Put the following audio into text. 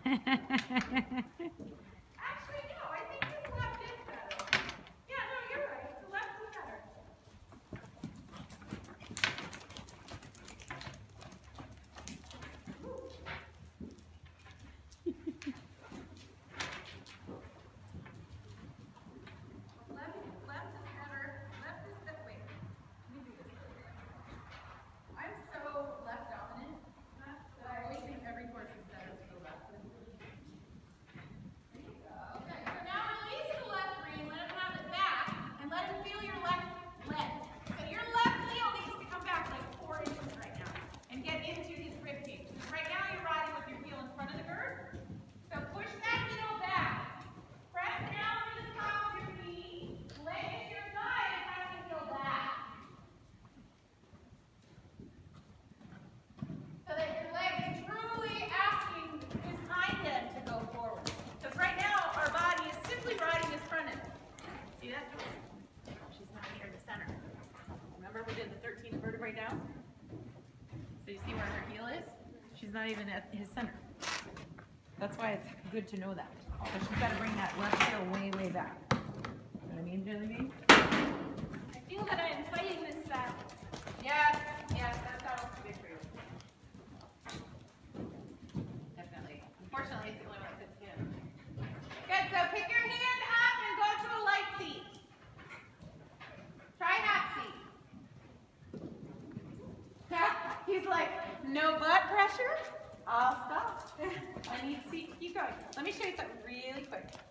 Actually, no, I think this left is better. Yeah, no, you're right. The left is better. Left is better. Left is the wait. Let me do this. I'm so left dominant that I always think every course is better to the left. Okay, so now release the left rein, let him have it back, and let him feel your left leg. So your left heel needs to come back like 4 inches right now and get into his rib cage. Right now you're riding with your heel in front of the girth. So push that heel back. Press down to the top of your knee. Leg at your side and press the heel back. So that your leg is truly asking his hind end to go forward. Because right now, our body is simply riding his front end. See that? She's not near the center. Remember we did the 13 vertebrae down? So you see where her heel is? She's not even at his center. That's why it's good to know that. So she's got to bring that left heel way, way back. You know what I mean, Jellybean? I feel that I am fighting this saddle. Yes, yes, that saddle's too big for you. Definitely. Unfortunately, it's the only one that fits in. Good, so pick your hand up and go to a light seat. Try half seat. He's like, no butt pressure? I'll stop. I need seat. Keep going. Let me show you something really quick.